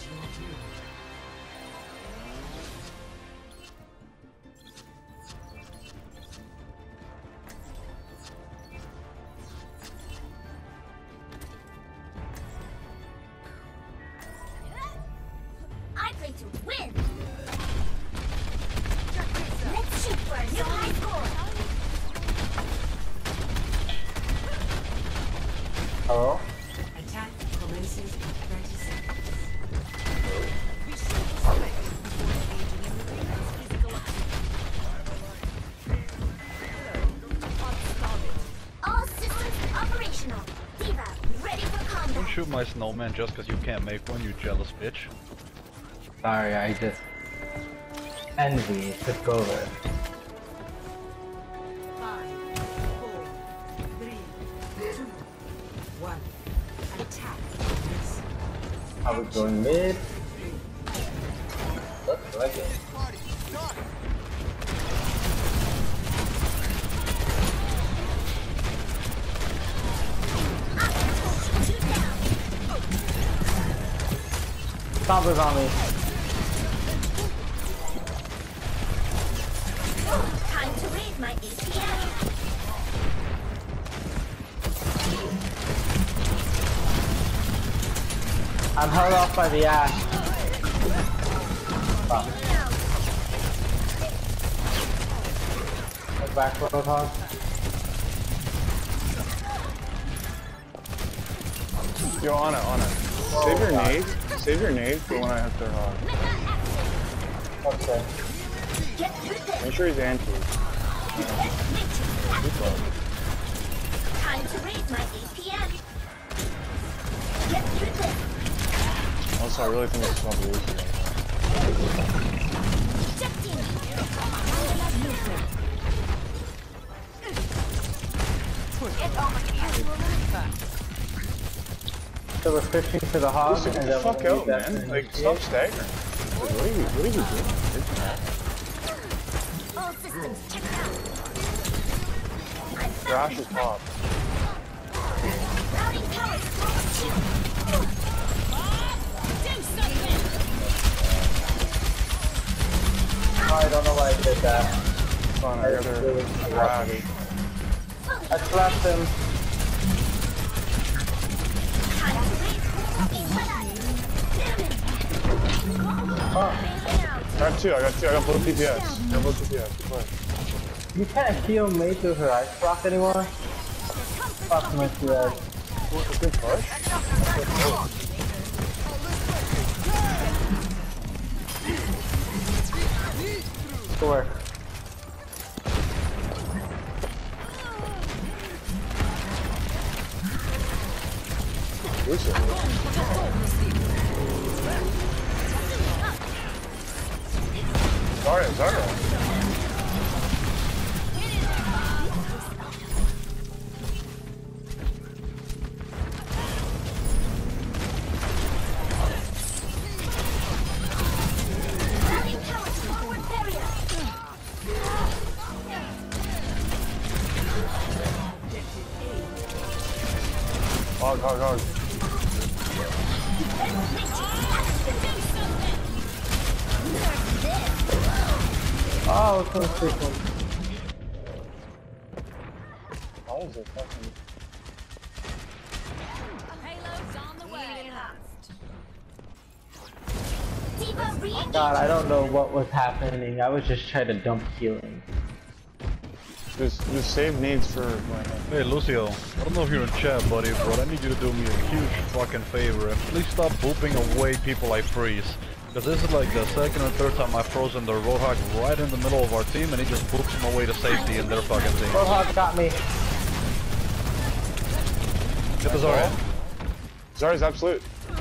I play to win. Let's shoot for a new high score. Hello? Attack commences in 30 seconds. Be sure to select before engaging in the next physical action. All systems operational. Diva, ready for Don't combat. shoot my snowman just because you can't make one, you jealous bitch. Sorry, I just... Envy took over. 5, 4, 3, 2, 1. Attack commence. I was going mid. Looks like it. Stompers on me. Time to raise my APM. I'm held off by the ash. Fuck. Back Roadhog. Yo, on it. Save your nade. Save your nade for when I have their hog. Okay. Get through this. Make sure he's anti. Time to raise my APM. Get through this. Also, I really think it's not blue. Ejecting. Get over here. So we're switching to the hog. Get and the then fuck we'll out, need that man. to Like, stop initiate. staggering. What are you doing? All systems checked out. Crash is pop. Routing power. Do something. Oh, I don't know why I did that. Fine, I'd rather crash. I slapped him. Time to raise. Oh, I got two. I got both DPS. you can't heal me through her ice block anymore? Fuck my god. Good push. Good work. Zarya. Routing power forward barrier. Hog. Oh, so frequent. How is it fucking... Payloads on the way. Diva re-engaging. God, I don't know what was happening. I was just trying to dump healing. Just save needs for... Hey Lucio, I don't know if you're in chat, buddy, but I need you to do me a huge fucking favor and please stop booping away people I freeze. Because this is like the second or third time I've frozen the Roadhog right in the middle of our team and he just boops them away to safety in their fucking team. Roadhog got me. Get the Zarya. Zarya's absolute.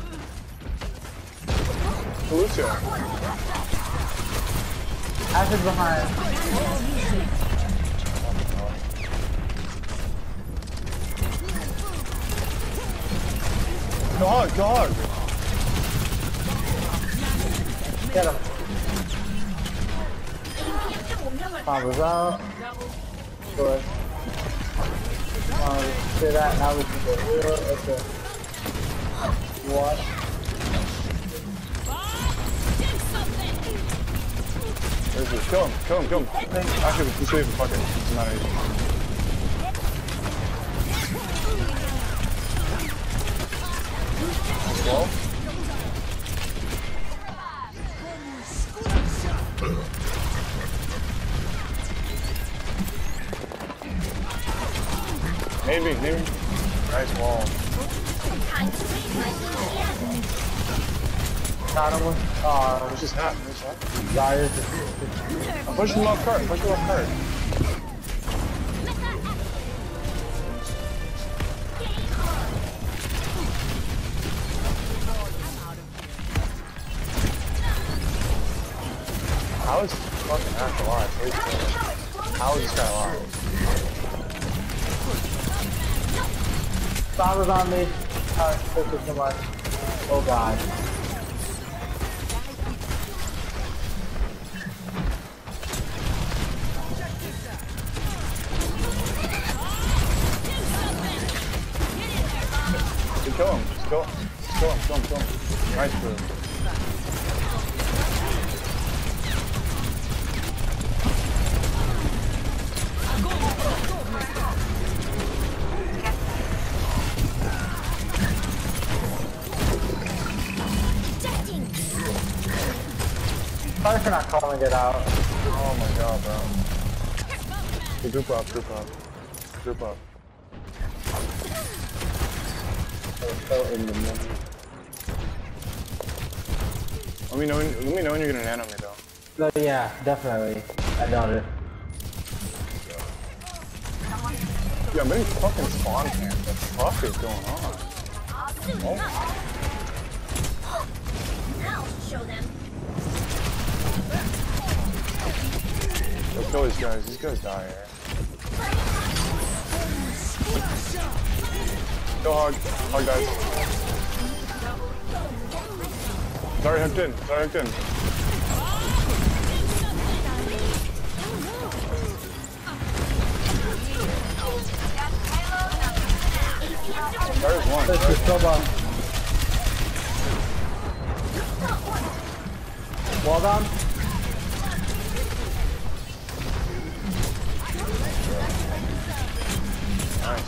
Lucio. Ash is behind. God. Get him. Bombers out. Good. Do that, now we can go here. Okay. What? Where is he? Kill him, kill him, kill him. Actually, let's leave him, fuck it. It's not easy. Well, maybe. Nice wall. Time to read my ETN. Got him with, Where's his hat? Where's his hat? Zyre's. I'm pushing him off cart. Push him off cart. How is fucking Ash alive? How is this guy alive? Sombre's on me. This is too much. Oh god. Kill him. Just kill him. Kill him. Nice move. Sorry for not calling it out. Oh my god, bro. Okay, group up. So in the middle. Let me know when you're gonna nano me though. So yeah, definitely. I doubt it. Yeah, I'm getting fucking spawn camp. What the fuck is going on? Oh. I'll show them. Let's kill these guys. These guys die here. Go hog. Hog guys. Sorry, hooked in. There's one. This is so bad. Well done. Nice.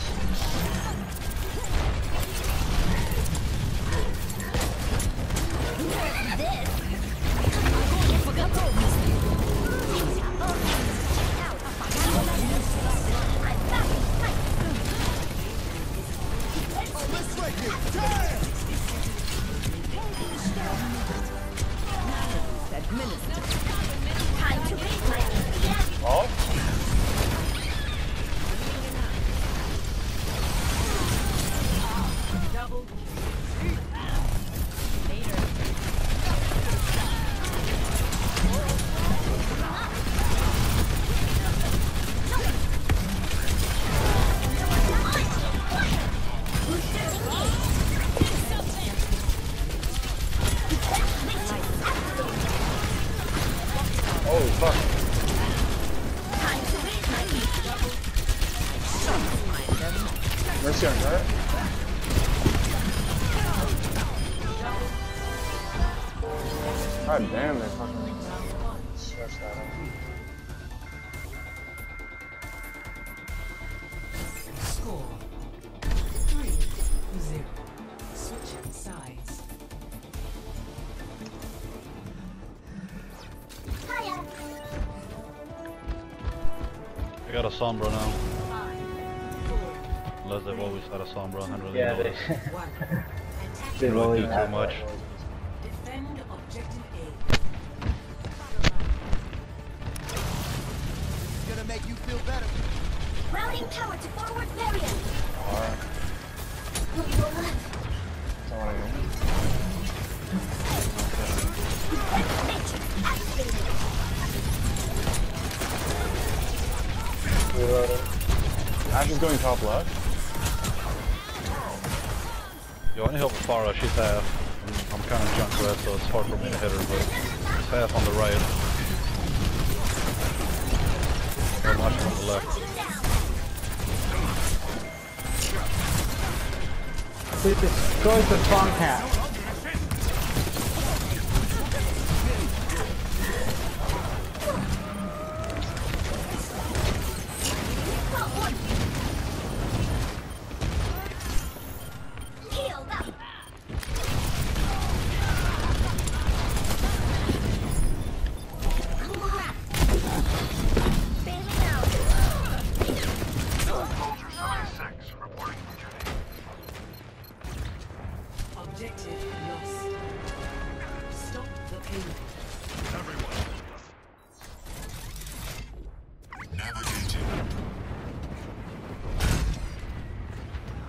Time to read my ETN. Oh? Holy fuck. Time to read my ETN. Mercy on her. God damn, they fucking stretched that out. Score 3-0. Switching sides. Hiya. I got a Sombra now. Unless they've always had a Sombra and really Yeah, noticed. they Really really do too have much. Defend objective A. Gonna make you feel better. Routing tower to forward variant. Alright. That's That's not what I mean. Reloading. Ash is going top left. Yo, I need help with Pharah, she's half. I'm kind of junk red, so it's hard for me to hit her, but it's half on the right. Very much on the left. Please destroy the spawn camp.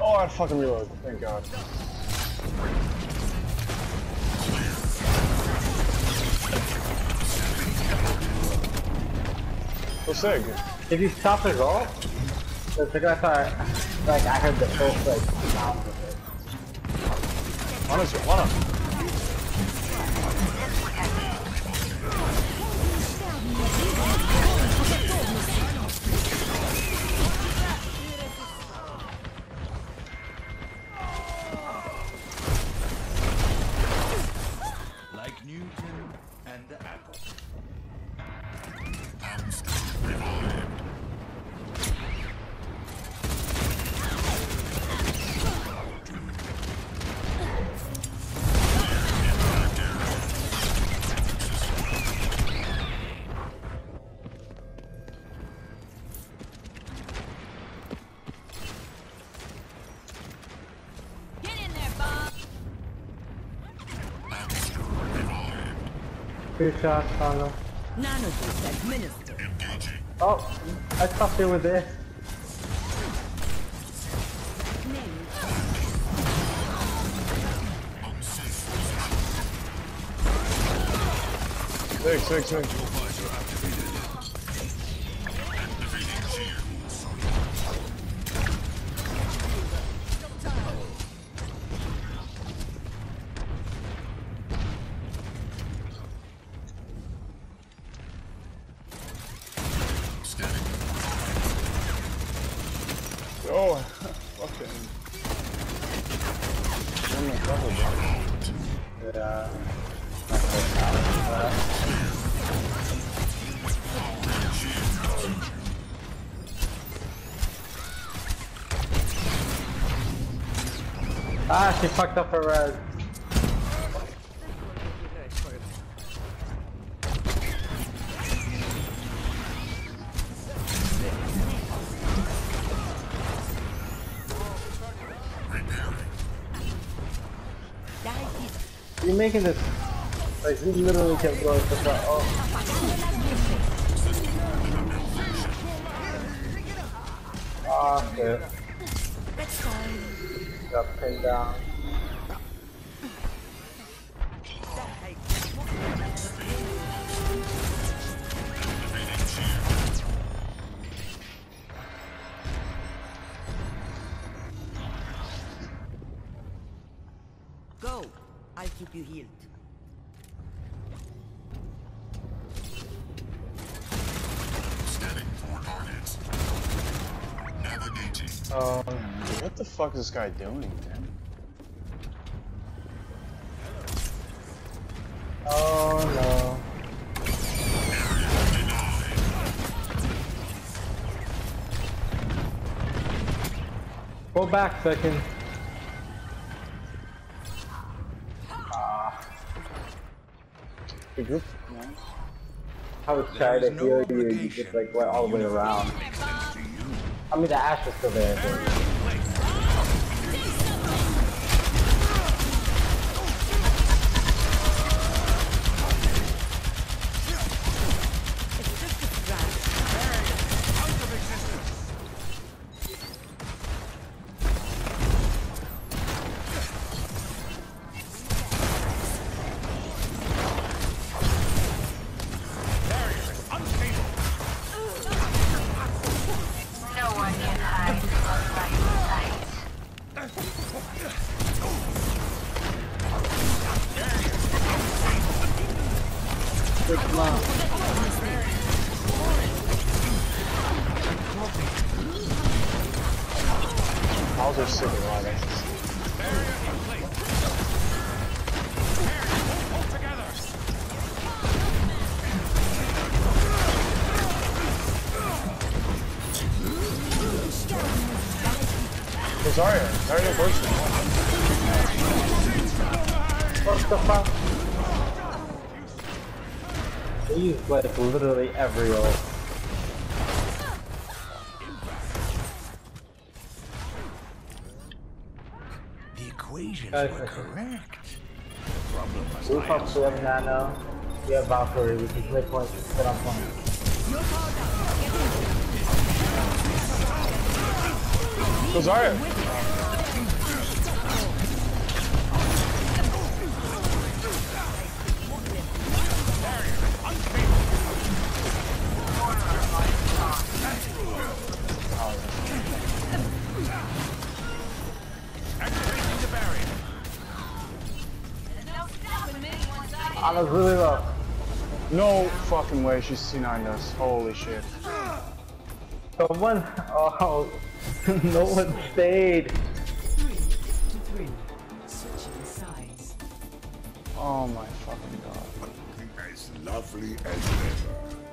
Oh, I fucking reload. Thank God. So sick. If you stop it all, the cigar start, like I heard the full like sound of it. One on. Like Newton and the apple. Get in there, Bob. Two shots, Carlo. Nanoboost administered. Oh, I thought they were there. Sick. Oh, fucking. Yeah. Ah, she fucked up her res. You're making this like he literally kept going for that. Oh. Ah, shit. Got pinned down. Go. I'll keep you healed. What the fuck is this guy doing, man? Oh no. Go back second. The group? No. I was trying to heal you, you just like went all the way around. I mean the ash is still there. But... No one can hide from my sight. Owls are sick of all that. Zarya works. What the fuck? They use like literally every ult. The equations Guys, were correct. We probably have Nano. We have Valkyrie. We can play points and sit on points. Go Zarya. Ana's really low. No fucking way she's C9'd us. Holy shit. Someone? Oh, no one stayed. 3-3. Switching sides. Oh my fucking god. As lovely as ever.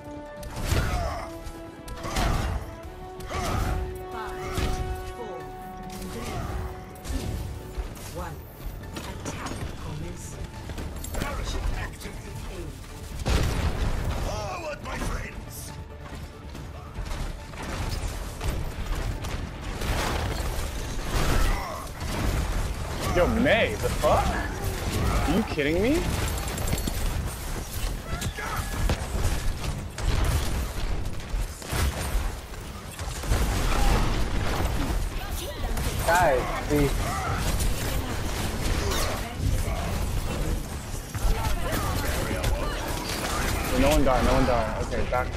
5, 4, 3, 2, 1. Attack commencing. Aim. Forward, my friends! Yo, May, the fuck? Are you kidding me? Guys, see. No one died, no one died. Okay, back.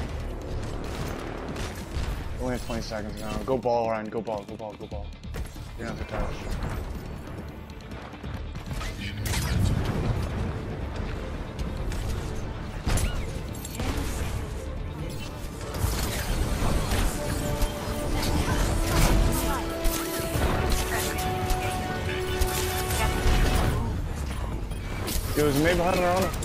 We only have 20 seconds now. Go ball, Ryan. Go ball, go ball, go ball. You don't have to touch. Yo, is May behind her on?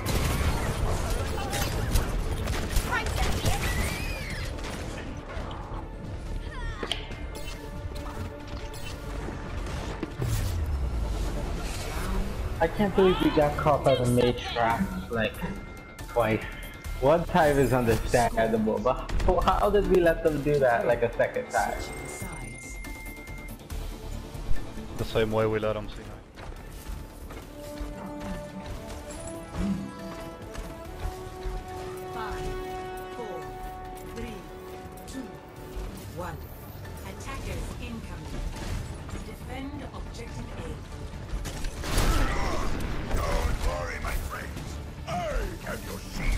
I can't believe we got caught by the mage trap like twice. One time is understandable, but how did we let them do that like a second time? Switching sides. The same way we let them see. 5, 4, 3, 2, 1. Attackers incoming. Defend objective A. Don't worry, my friends. I have your shield.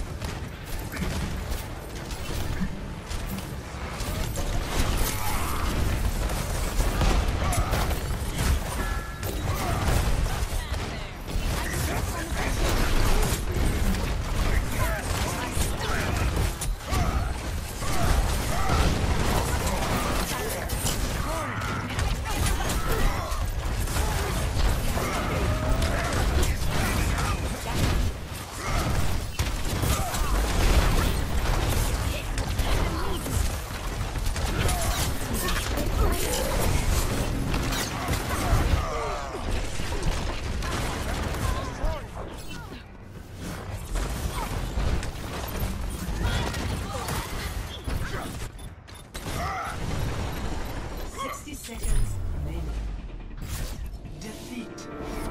Seconds remaining. Defeat.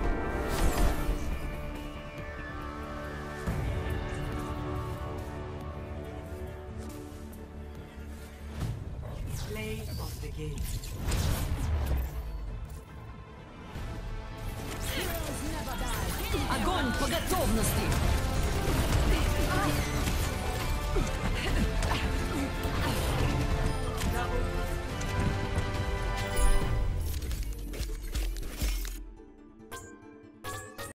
Play of the game. Огонь по готовности!